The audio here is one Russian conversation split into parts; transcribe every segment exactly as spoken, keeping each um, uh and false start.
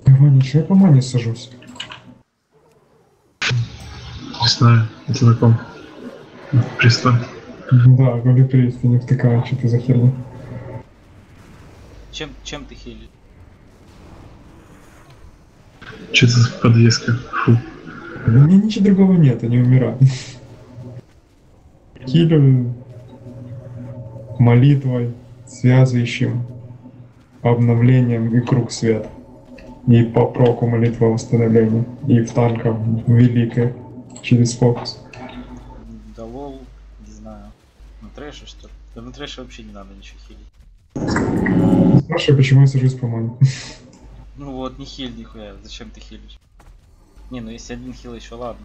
Ваня, че я по мане сажусь? Не знаю, это на ком? Пристав. Да, голи приезд, не втыкаю, что ты за херня. Чем, чем ты хилишь? Что это за подвеска? Фу. У меня ничего другого нет, я не умираю. Хилю молитвой, связывающим, обновлением и круг света. И по проку молитва восстановления. И в танках великая через фокус. Да лол, не знаю. На трэше что ли? Да на трэше вообще не надо ничего хилить. Спрашивай, почему я сажусь по мане. Ну вот, не хиль нихуя, зачем ты хилишь? Не, ну если один хил еще ладно.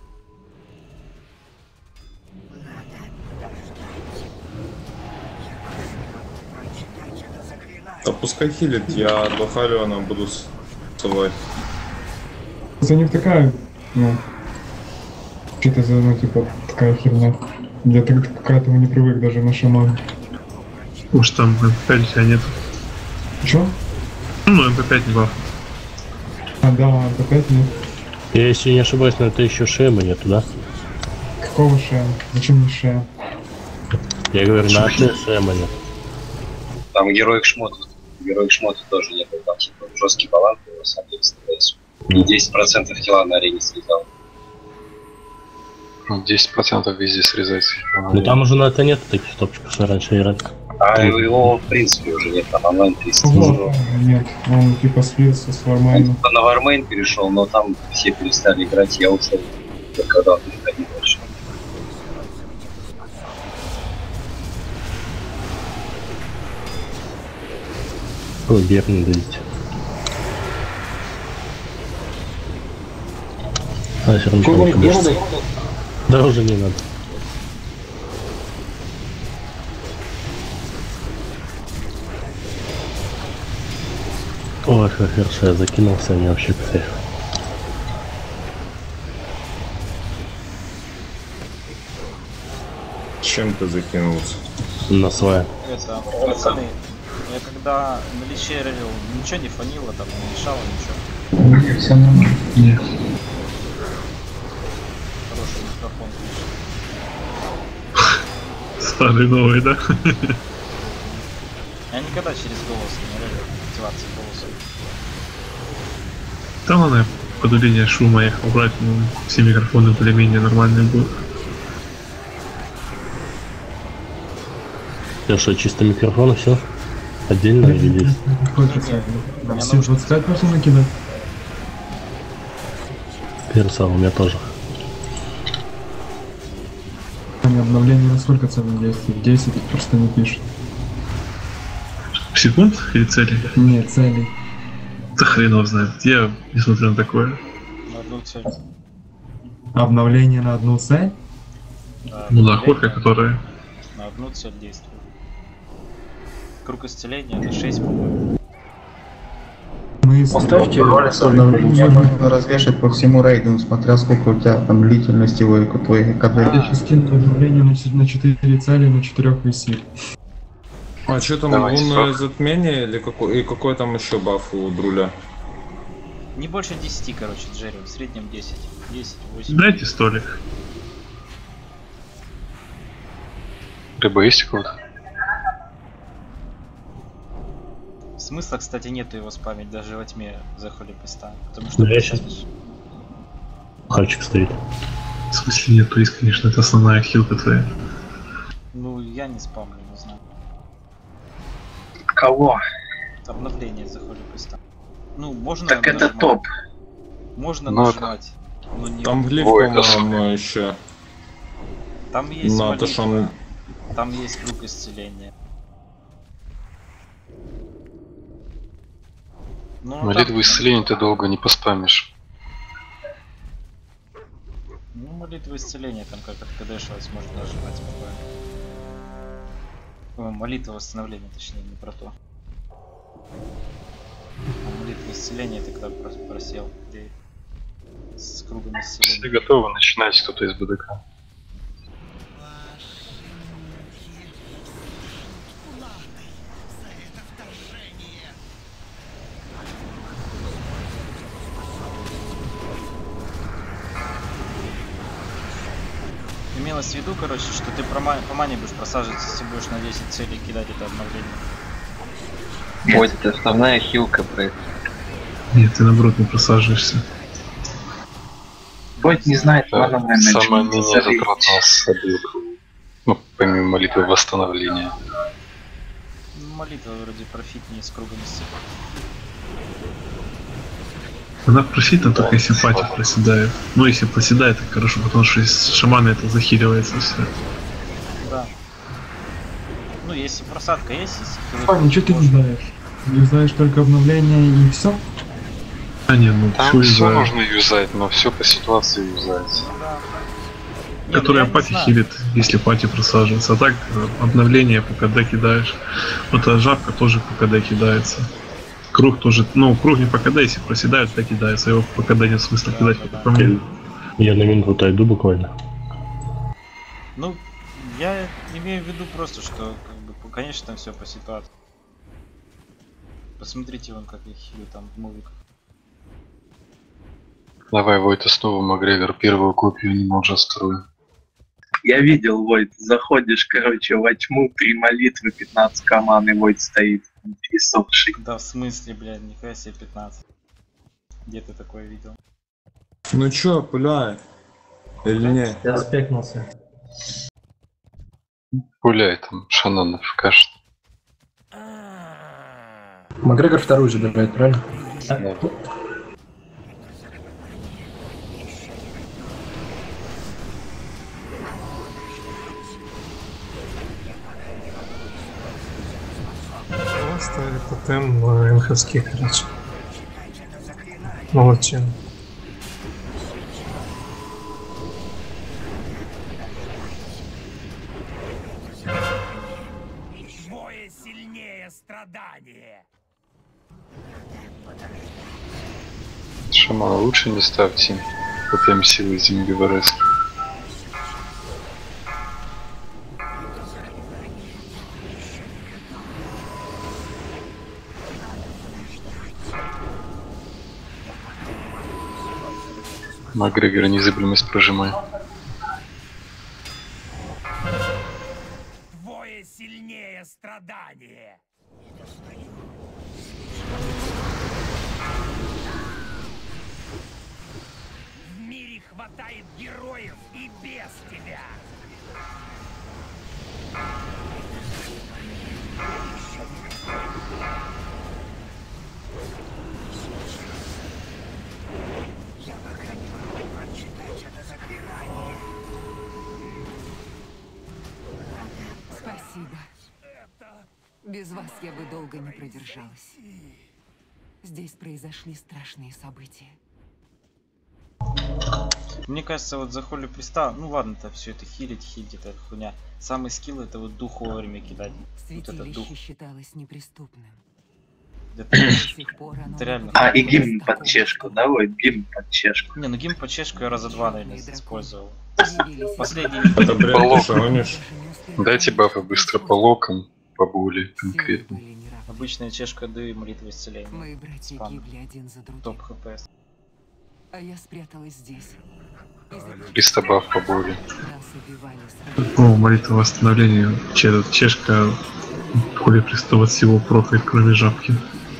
Да пускай хилит, я до Хариона буду ссылать. За них такая, ну, что-то за, ну, типа, такая херня. Я так к этому не привык даже на шаман. Может там эм пэ пять у тебя нет? Чё? Ну, эм пэ пять не баф. А, да, эм пэ пять нет. Я, если не ошибаюсь, но это еще Шема нету, да? Какого шея? Зачем мне шея? Я говорю, на одной Шема нет. Там героик шмота. Героик шмота тоже не был. Там типа жесткий баланс был, на самом деле, становился. И десять процентов хила на арене срезал. десять процентов везде срезается. Ну там уже на это нет таких топчиков, что раньше играли. А его, в принципе, уже нет, там онлайн триста. Вот, нет, он типа слился с Вармайном. Он на Вармейн перешел, но там все перестали играть, я ушел, когда он переходил дальше. Ой, бег не дадите. А, все равно не кажется. Да уже не надо. Ой, как хорошо, я закинулся, мне вообще пофиг. Чем ты закинулся? На свое. Это, пацаны, я когда на лече ревел, ничего не фанило, там не мешало ничего. Все нормально. Нет. Хороший микрофон. Старый новый, да? Я никогда через голос не ревел, активации голоса. Там надо подавление шума их убрать, ну, все микрофоны более-менее нормальные будут. Я что, чисто микрофон и все? Отдельно или здесь? Все двадцать пять можно накидать? Перса, у меня тоже. Обновление на сколько цены действует? десять просто не пишет. Секунд или цели? Нет, целей. Да хрен его знает. Я не смотрю на такое. На одну цель. Обновление на одну цель? Да, Ну да, обновление хорка, которая... на одну цель действует. Круг исцеления на шесть, по-моему. Мы Поставьте обновление, можно развешать по всему рейду, смотря сколько у тебя там длительность его и твой КД. Я скину обновление на четыре цели, на четырех висит. А что там, Давайте, лунное срок. затмение или какой, и какой там еще баф у Друля? Не больше десяти, короче, Джерри, в среднем десять. десять, восемь. Дайте столик. Рыба есть у кого-то? Смысла, кстати, нету его спамить даже во тьме за холипеста. Потому что... Да, я щас- Хавчик стоит. В смысле нет, приз, конечно, это основная хилка твоя. Ну, я не спамлю, не знаю. Кого? Обновление за холипеста. Ну, можно Так это нажимать. топ. Можно Ну, нажимать. Но не... Там глиф, Ой, это по-моему, еще. Там есть на то, молитва, что он- там есть круг исцеления. Ну, Молитву там- исцеления ты долго не поспамишь. Ну, молитву исцеления, там как откадешилась, можно нажимать спокойно. О, молитва восстановления, точнее, не про то. А молитва исцеления ты когда прос- просел, где с кругом Если исцеления. готовы, начинайте кто-то из БДК. имелось в виду, короче, что ты по мане, по мане будешь просаживаться, если будешь на десять целей кидать это обновление. Вот это основная хилка проекта. Нет, ты наоборот не просаживаешься. Бойт не знает мана менеджмент. Самая менее затратная стабилка. Ну, помимо молитвы восстановления. Молитва вроде профитнее с кругом исцеления. Она профитна только если пати проседает. Ну если проседает, так хорошо, потому что из шамана это захиливается все. Да. Ну если просадка есть, если хилы, А, ничего ты не знаешь. Не знаешь только обновление и все. А не, ну Там всё все из-за- нужно юзать, но все по ситуации юзается. да. Не, ну которая я не пати знаю. хилит, если пати просаживается. А так э, обновление по КД кидаешь. Вот эта жабка тоже по КД кидается. Круг тоже, ну круг не по КД, если проседает, то кидается. Его по КД нет смысла Да, кидать, да, как да. по мне. Я на минуту отойду буквально. Ну, я имею в виду просто, что, как бы, конечно, там все по ситуации. Посмотрите вон, как я хилю там в мувиках. Давай, Войта, снова Макгрегор, первую копию не может строить. Я видел, Войт, заходишь, короче, во тьму, три молитвы, пятнадцать команд, и Войт стоит, пересохший. Да в смысле, блядь, нихуя себе пятнадцать. Где ты такое видел? Ну чё, пуляй? Или не? Я спекнулся. Гуляй там, Шананов, кашет. Макгрегор вторую забирает, правильно? Да. Ставили тотем на МХСки, короче. Молодчина. Двое сильнее страдания. Шамана лучше не ставьте. Потом силы зимби вырезки. Макгрегора незыблемость прожимай. Двое сильнее страдания. В мире хватает героев и без тебя. Я пока не могу прочитать это заклинание. Спасибо. Без вас я бы долго не продержалась. Здесь произошли страшные события. Мне кажется, вот за Холли Приста, ну ладно, это все это хилить, хилить, это хуйня. Самый скилл это вот дух вовремя кидать. Вот этот дух. Святилище считалось неприступным. Это, До сих пор оно это реально. А, и гимн под чешку, да, Войт, гимн под чешку. Не, ну гимн по чешку я раза два, наверное, использовал. Последний. Это бред, По ты гонишь? Дайте бафы быстро по локам, по боли конкретно. Обычная чешка ды и молитва исцеления. Мои братья Спам. гибли один за другим. Топ хпс. А я спряталась здесь. триста баф по боли. Нас убивали О, молитва восстановления. Че- Чешка Холи Пристола всего прокает, кроме жабки.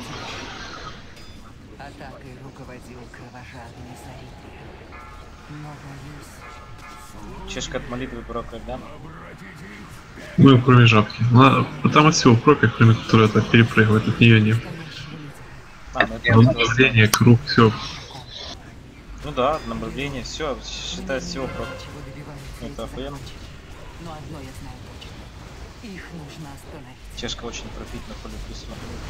Атакой руководил кровожадный Зарития. Но боюсь, Чешка от молитвы прокает, да? Ну, кроме жабки. Ну, а там от всего прокает, кроме которой так перепрыгивает, от нее нет. А, ну это Ну, молитва направление, круг, все. Ну да, направление, все, считай всего против. Это АФМ. но одно я знаю точно. Их нужно остановить. Чешка очень профитна, Холли Приста.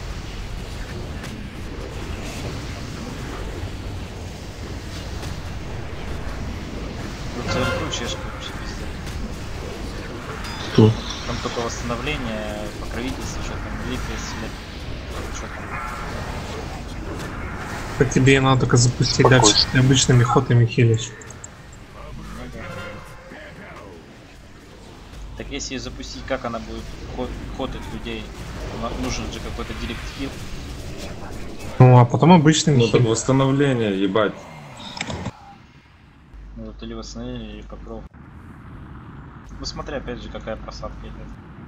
Вот целиком чешка вообще пиздец. Кто? Там только восстановление, покровительство, что там, великое исцеление. Что там? Так тебе и надо только запустить дальше, ты обычными ходами хилишь. Ну да. Так если ее запустить, как она будет ход, ходить людей? Нам нужен же какой-то директ хил. Ну, а потом обычными Ну так хилишь. восстановление, ебать. Ну вот или восстановление, или покров. Ну смотри, опять же, какая просадка идет.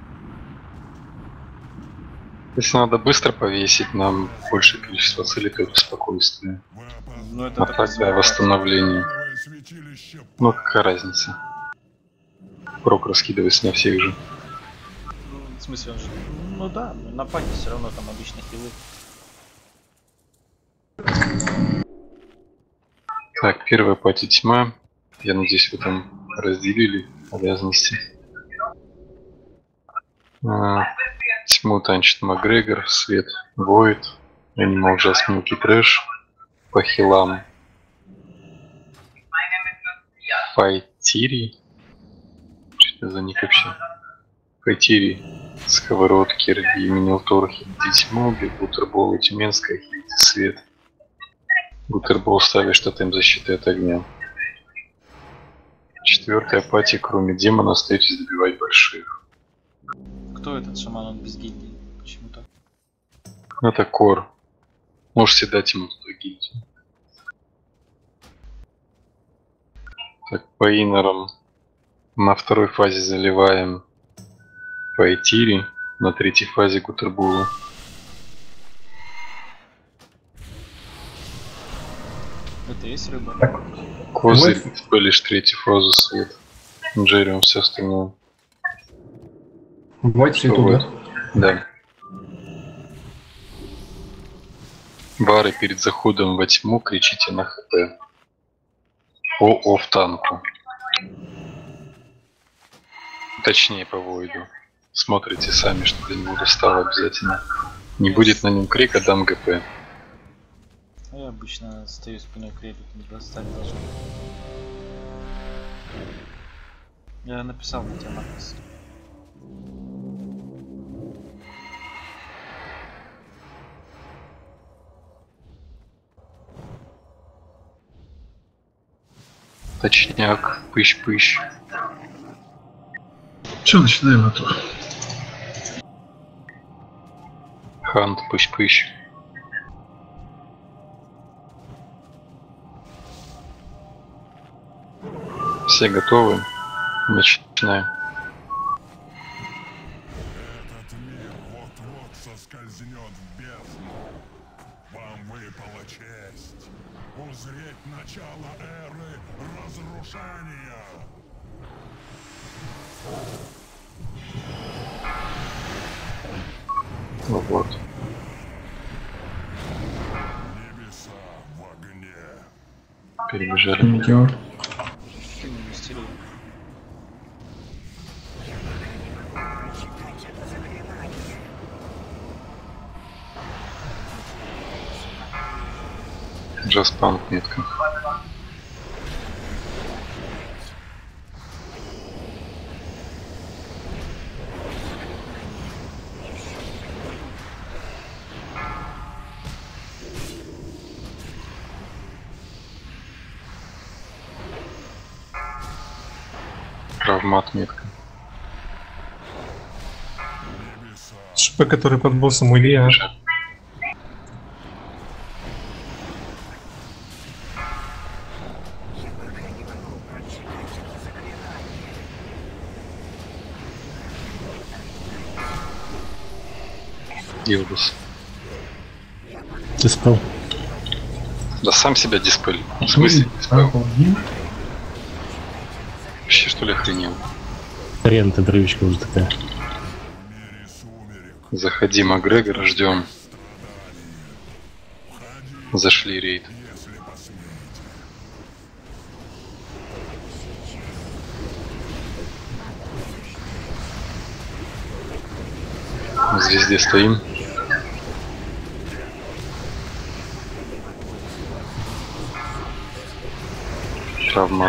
Если надо быстро повесить, нам большее количество целей дает спокойствие. Ну это А тогда восстановление. Ну какая разница? Прок раскидывается на всех же. Ну, в смысле он же... Ну да, на паке все равно там обычно хилы. Так, первая пати тьма. Я надеюсь, вы там разделили обязанности. А, тьму танчит Макгрегор, свет Войд, Animal Just Milky Trash, по хилам Файтири. Что это за ник вообще? Файтири, Сковородки, Рги, Минилтор, Хильди Тьмоби, Бутербол и Тюменская, Хильди Свет. Бутербол ставишь тотем защиты от огня. Четвертая пати, кроме демона, остаетесь добивать больших. Кто этот шаман? Он без гильдии. Почему-то. Это кор. Можете дать ему туда гильдию. Так, по инорам на второй фазе заливаем по Этири, на третьей фазе Гутербулу. Это есть рыба? Козырь, лишь третью фазу свет. Джерриум, все остальное. Войд свету, да? Да. Бары перед заходом во тьму кричите на хп. По оф танку. Точнее по войду. Смотрите сами, что до него достало обязательно. Не будет на нем крика, дам ГП. Я обычно стою спиной к рейду, не достать даже. Я написал на тебя надпись. Точняк, пыщ-пыщ. Че, начинаем эту? Хант, пыщ-пыщ. Все готовы? Начинаем. Этот мир вот-вот соскользнет в бездну. Вам выпала честь узреть начало эры разрушения. Ну вот. Небеса в огне. Перебежали. Метеор. Джаспанк метка. Травмат метка. ШП, который под боссом у Илья. Илбус. Диспел. Да сам себя диспель. В смысле диспел? Вообще что ли охренел? Рента дрывичка уже такая. Заходи, Макгрегор, ждем. Зашли рейд. В звезде стоим. Травмат.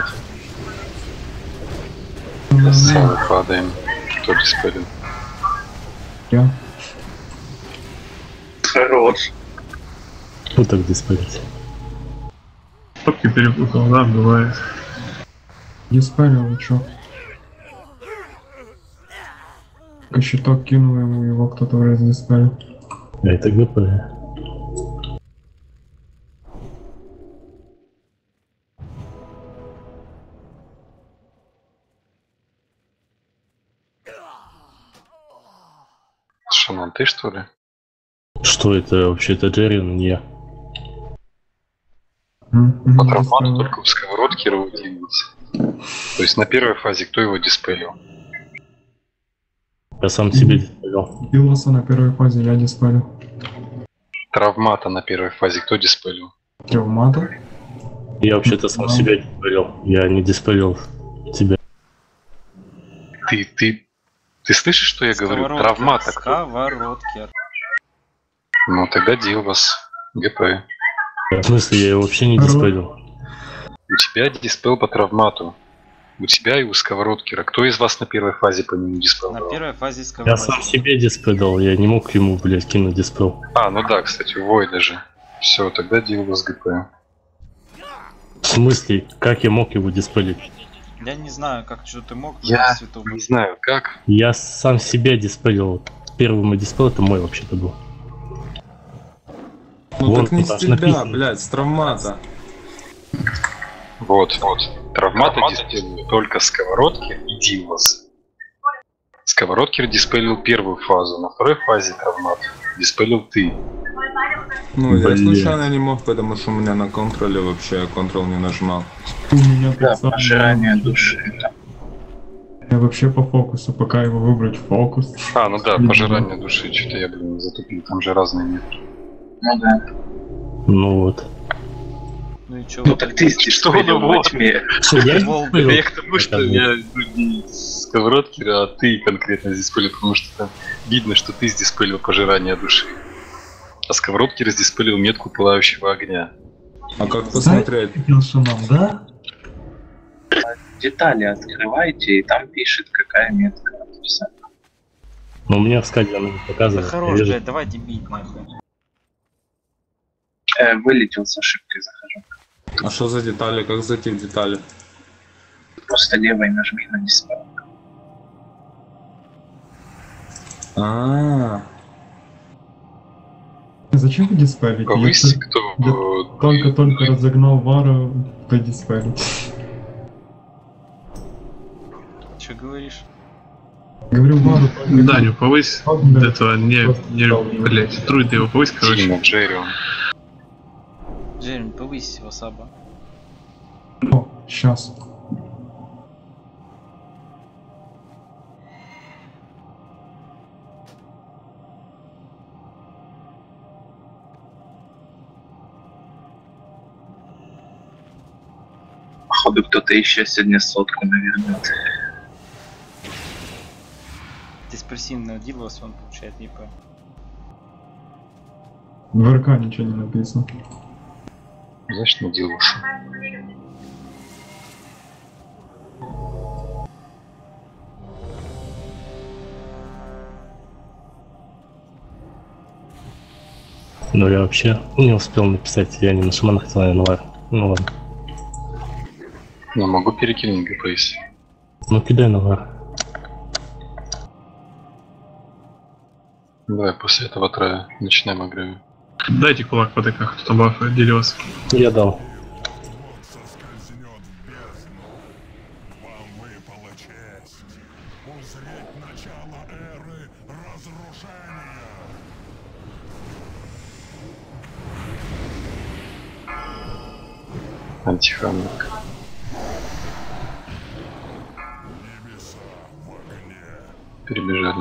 Сами падаем. Кто диспелен? Я. Хорош. Кто так диспелить? Топки перепутал, да, бывает. Диспарил, вы чё? Щиток кинул ему, его кто-то враз диспарил. А это ГП. ты что ли? Что это вообще? Это Джерри, но не я. По травмату только в сковородке двигался. То есть на первой фазе кто его диспелил? Я сам себе диспелил. Билоса на первой фазе я диспелил. Травмата на первой фазе кто диспелил? Травмата? Я вообще-то сам себя диспелил. Я не диспелил тебя. Ты, ты, ты слышишь, что я говорю? Травмата кто? Сковородкер. Ну тогда Дилвас, ГП. В смысле, я его вообще не диспелил. У тебя диспел по травмату. У тебя и у сковородкера. Кто из вас на первой фазе по нему диспел? На первой фазе Я сковородкер. сам себе диспелил, я не мог ему, блядь, кинуть диспел. А, ну да, кстати, у Войда же. Все, тогда Дилвас ГП. В смысле, как я мог его диспелить? Я не знаю, как что ты мог. Я цветов. не знаю, как. Я сам себя диспелил. Первый мой диспел это мой вообще-то был. Ну Вон так не тут с аж тебя, написано. блядь, с травмата. Вот, вот. Травмата диспелил только сковородкер и Дилвас. Сковородкер диспелил первую фазу, на второй фазе травмат диспелил ты. Ну, я Блин. случайно не мог, потому что у меня на контроле вообще я контрол не нажимал. У меня Да, тут сам- пожирание души. Да. Я вообще по фокусу, пока его выбрать фокус. А, ну да, пожирание души, что-то я, блин, затупил, там же разные методы. Ну да. Ну вот. Ну и чё? Ну так ты здесь Что спалил ну во вот? тьме. Что, я Волга. Я к тому, что я ну, не сковородкер, а ты конкретно здесь пылил, потому что там видно, что ты здесь пылил пожирание души. А сковородкер здесь пылил метку пылающего огня. А как посмотреть? Нам, да? Детали открывайте, и там пишет, какая метка. Всё. Но у меня в скаде она не Да показывает. хорош, Я вижу. блядь, давайте бить нахуй. Э, вылетел с ошибкой, захожу. А что за детали? Как зайти в детали? Просто левой нажми на дисплей. А, Зачем вы диспелите? Повысь, Если кто... я только-только разогнал Вару, то диспелить. Чё говоришь? Говорю, Вару только... Даню, повысь Да. этого, не, не, блять, Труй, ты его повысь, короче. Тима, Джерри. Джереми, повысь васаба. О, сейчас. Походу кто-то еще сегодня сотку наверное. Ты спроси на Дилвас, он получает НИП. В РК ничего не написано. Значит, не делался. Ну я вообще не успел написать, я не на шаманах хотел, я на вар. Ну ладно. Я могу перекинуть ГП, если. Ну кидай на вар. Давай после этого трая начинаем агрею. Дайте кулак по ДК, кто там баф делился. Я дал. Соскользнет в бездну. Вам выпала честь узреть начало эры разрушения. Антихаммер. Небеса в огне. Перебежали.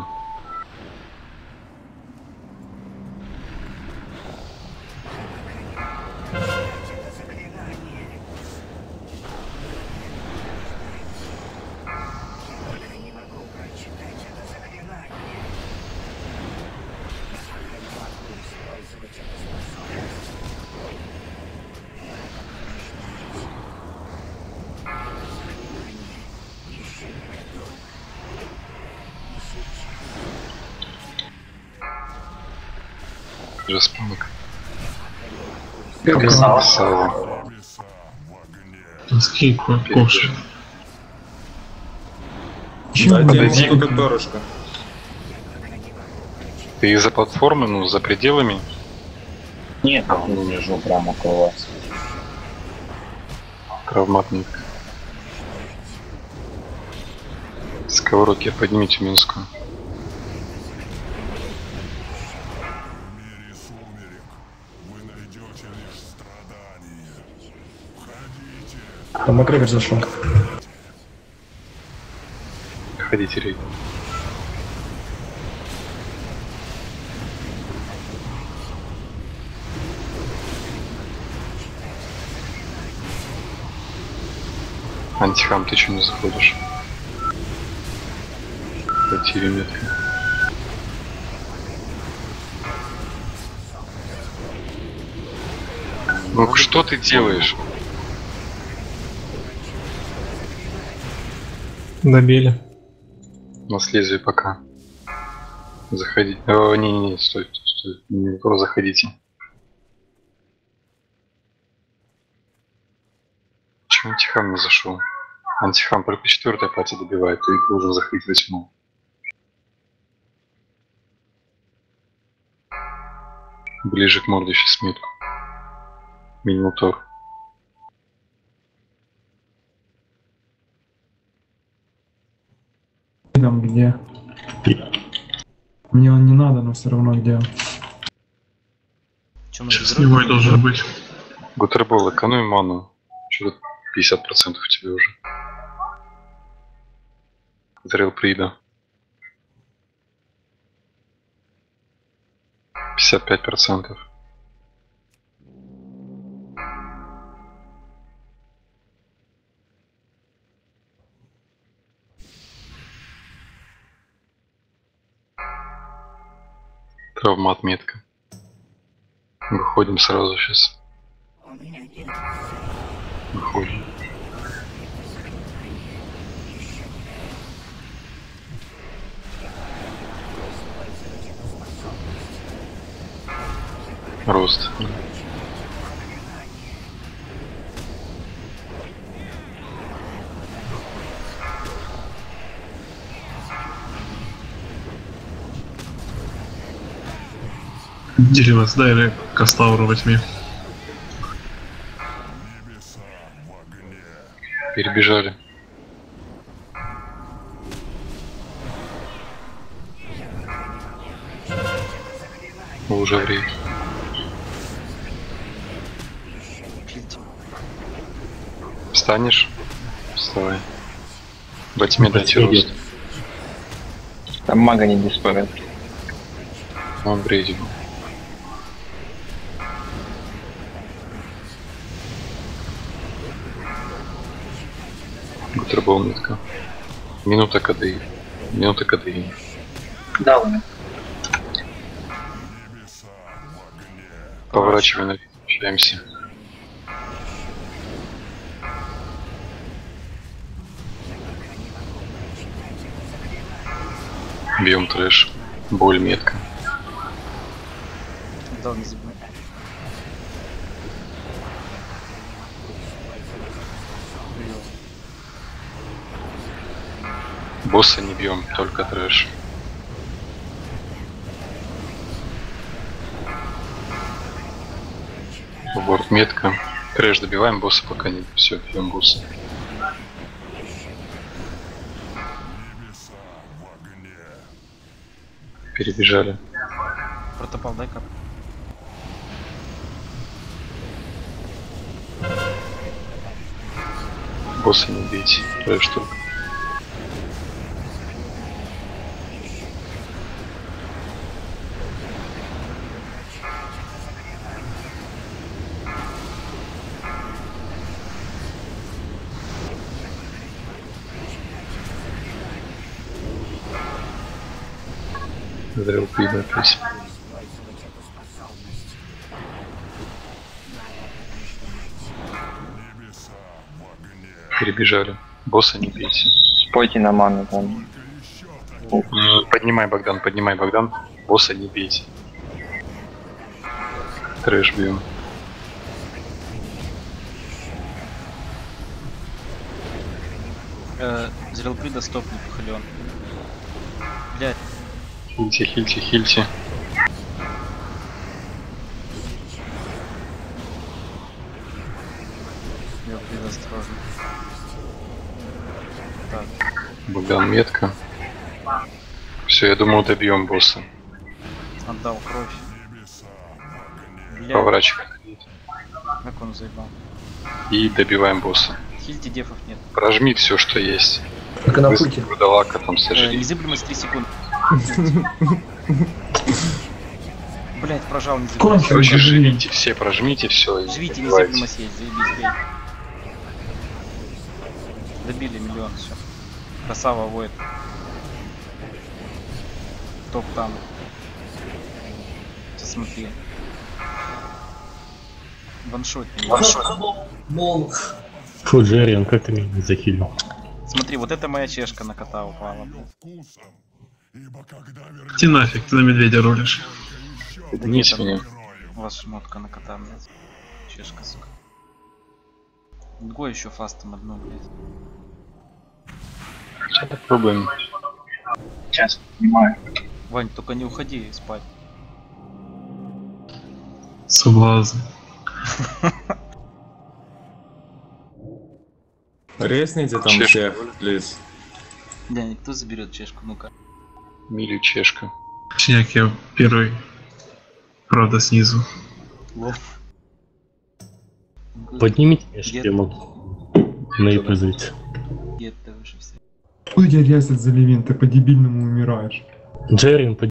Только не могу прочитать это заклинание. Могу использовать эту способность. Заклинание еще не готово. Распанок. Писал. Сало. Небеса в огне. Скид, ковш. дайте ему что-то дорожка. Ты из-за платформы, ну, за пределами? Нет, не лежу прямо около вас. Травматник. Сковородки, поднимите Минскую. Там Макгрегор зашел. Ходите, рейд. Антихам, ты что не заходишь? Потери метка. Ну что ты делаешь? Добили. На лезвие пока. Заходи. О, не-не-не, стой, стой. Не то заходите. Почему антихам не зашел? Антихам только четвертая пати добивает, ты должен заходить восьмую. Ближе к морде сейчас метку. Минотор. Там где? Мне он не надо, но все равно где. Сейчас с него и должен быть. Гутербол, экономи ману. Что-то пятьдесят процентов у тебя уже. Зрел прида. пятьдесят пять процентов. Травма отметка. Выходим сразу сейчас. Выходим. Рост. Дерево сдай или Кастауру возьми. Перебежали. Уже время. Встанешь? Вставай. Во тьме дайте рост. Там мага не без порядка. Он в рейде был. Бутербол метка. Минута КДИ. Минута КДИ. Да, ладно. Поворачивай на общаемся. Бьем трэш. Боль метка. Да, не забыл. Босса не бьем, только трэш. Борт метка. Трэш добиваем, босса пока не. Все, бьем босса. Перебежали. Протопал, дай кап. Босса не бейте, трэш только. Зрел пида опять. Перебежали. Босса не бейте. Спойте на ману там. Поднимай, Богдан, поднимай, Богдан. Босса не бейте. Трэш бьем. Э, Зрел прида, стоп, не похален. Блядь. Хильте, хильте, хильте. Я прида, осторожно. Так. Богдан метка. Все, я думал, добьем босса. Отдал кровь. Блядь. Поворачивай. Как он заебал. И добиваем босса. Хильте дефов нет. Прожми все, что есть. Так и на пути. Вурдалака там Э, сожри. незыблемость три секунды. Блять, прожал Кончил. незыблемость. Короче, живите все, прожмите все и Живите, добивайте. незыблемость есть, заебись, бей. Добили миллион, все. Красава воет. Топ там. Сейчас смотри. Ваншот. Фу, Джерри, он как ты меня не захилил? Смотри, вот это моя чешка на кота упала. Иди нафиг, ты на медведя рулишь. Вниз меня. У вас шмотка на кота, блядь. Чешка, сука. Го еще фастом одну, блядь. Сейчас попробуем. Сейчас понимаю. Вань, только не уходи спать. Соблазн. Резните там Чешка. всех, плиз. Да, никто заберет чешку, ну-ка. Милю чешка. Точняк, я первый. Правда, снизу. Лов. Поднимите меня, что я могу на и позыть. Нет, ты выше все. Хуй тебя резать за Левин, ты по-дебильному умираешь. Джерри,